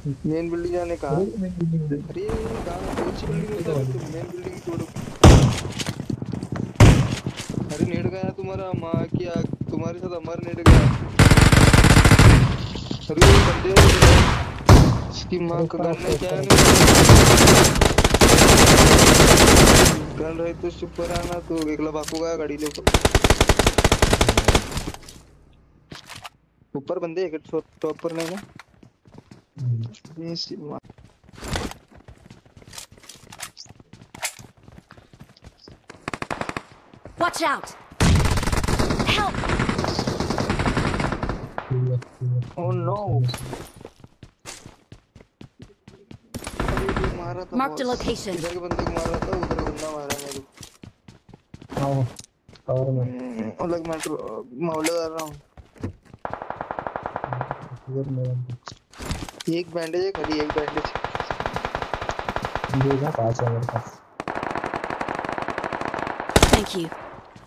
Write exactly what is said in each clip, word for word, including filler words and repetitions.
Main building जाने का। अरे मैं बिल्डिंग में अरे कहाँ कौन सी बिल्डिंग में ये उतर तो रहे वाली तुम? मेन बिल्डिंग छोड़ो। अरे नेट गया तुम्हारा, माँ की आग, तुम्हारे साथ हमारा नेट गया। अरे बंदे हैं उधर है। इसकी माँ अरे का ऊपर गन ऊपर नहीं, क्या है ऊपर इनके पास? गन रहे तो चुप पर आना, तो एकला भागूगा गाड़ी ले ऊपर। ऊपर बंदे एक टॉप पर नहीं ना। ये इसकी माँ। Watch out! Help! Oh no. अरे जो मारा था Marked a बॉस, location. इधर के बंदे को मारा था, उधर का बंदा मारा मेरे को। आओ कवर में हम्म, अलग मैटर। मामले कर रहा हूँ। कवर में एक बैंडेज है खाली, एक बैंडेज। देगा पास है मेरे पास Thank you.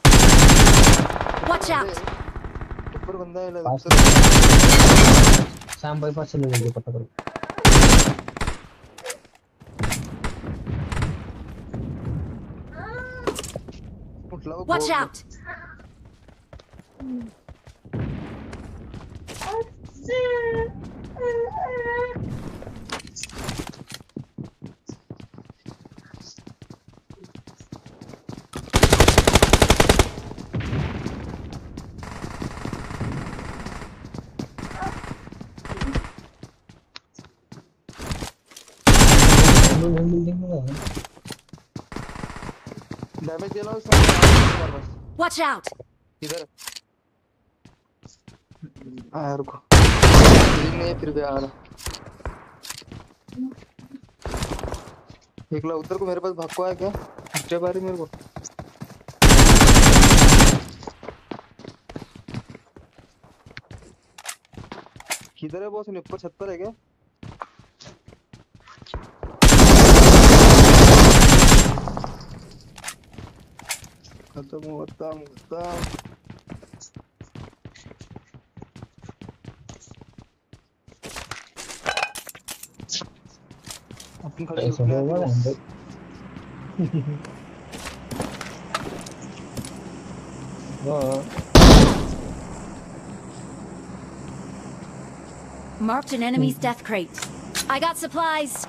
ऊपर Watch बंदे out! है, ऊपर बंदा है लग पास उधर। शाम भाई पास चले जाइए पता करो मतलब Watch भोग। out! बिल्डिंग में है डैमेज दे रहा हूँ इसमें, तुम्हारे पास। Watch out! इधर आया, रुको। बिल्डिंग नहीं है फिर भी आ रहा। एकला उधर को मेरे पास भाग को आया क्या? जब आ रही मेरे को। किधर है बॉस? ऊपर छत पर है क्या? खत्म हुआ, खत्म खत्म। अपन खाली ऐसा लुटने आती होगा बस। हम भाई हाँ Marked an enemy's death crate. I got supplies.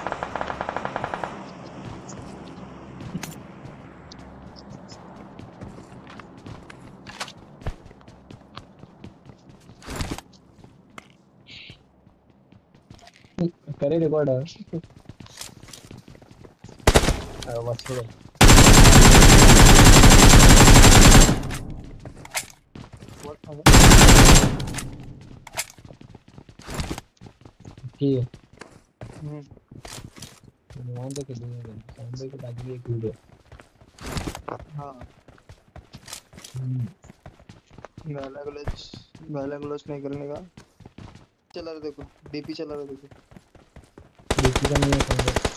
करे रिकॉर्ड है बस हो गया ठीक है हम्म। वहाँ तक दूंगा शाम भाई के बाद भी एक वीडियो हाँ। गाला गलौज, गाला गलौज नहीं करने का। चला रहा देखो, डीपी चला रहा देखो। देखी का नहीं है शाम भाई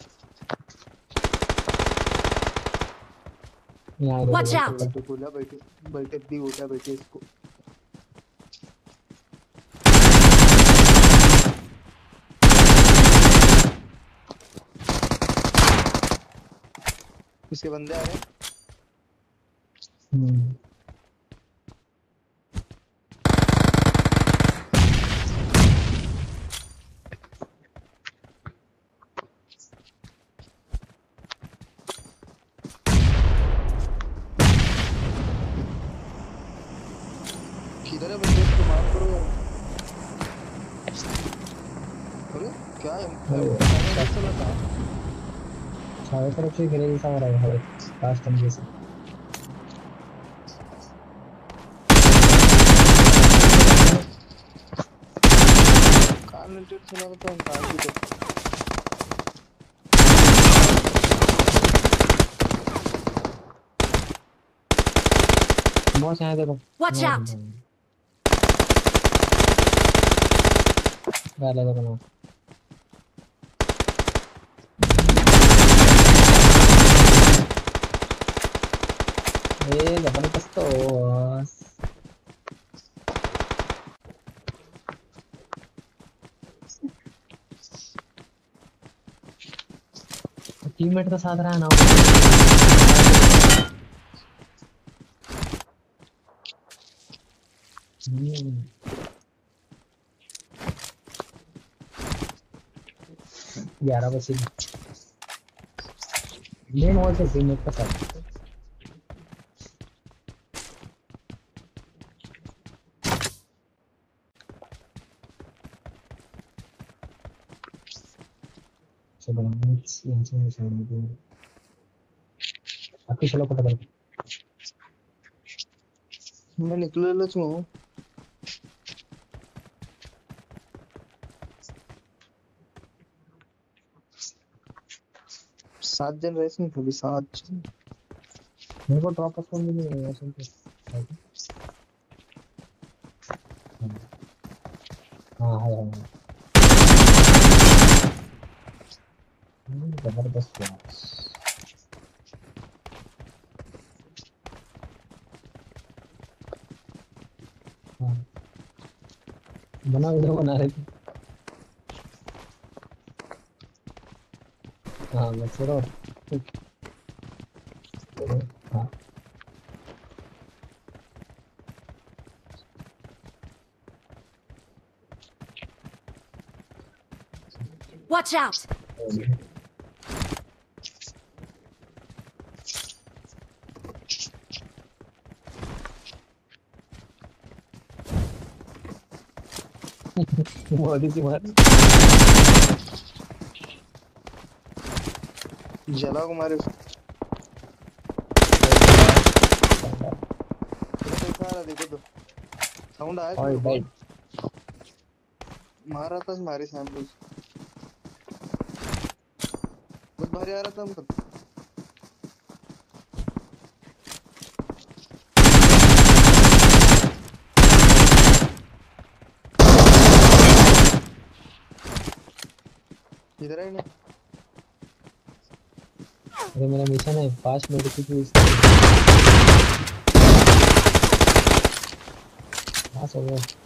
यहाँ देखो Watch भाई out! पता बैठे बोला, बैठे बैठे भी होता, बैठे इसको। इसके बंदे आ रहे हैं। हम्म किधर है बंदे? इसको मार करो यार। अरे क्या है? अरे एम चला था। चारों तरफ से घेरे जैसा हो रहा है भाई लास्ट टाइम जैसे कान मिनटेड सुना तो हम कान की तो। बॉस यहाँ देखो Watch यहाँ out! बंदा है गाला देखो ना ए जबरदस्त बॉस टीममेट का साथ रहा ना। हम्म, ग्यारह बजे मेन वॉल से टीममेट का साथ। चलो नेक्स्ट इनसे साइड में आपकी चलो पता कर। मैं निकलेलो छु सात जन रहे हैं अभी सात जन। मेरे को ड्रॉप कर नहीं है ऐसे तो। हाँ है है हम्म, जबरदस्त यार। हाँ बना वीडियो बना रहे थे। हाँ मैं छोड़ो। हाँ Watch out! मोदी की मार। जला को मारे उसको। देखो आ रहा देखो तो साउंड आया ओए भाई मारा था हमारे सामने बहुत भारी आ रहा था हमको। इधर है ना अरे मेरा मिशन है पांच मिनट की थी। पास हो गया।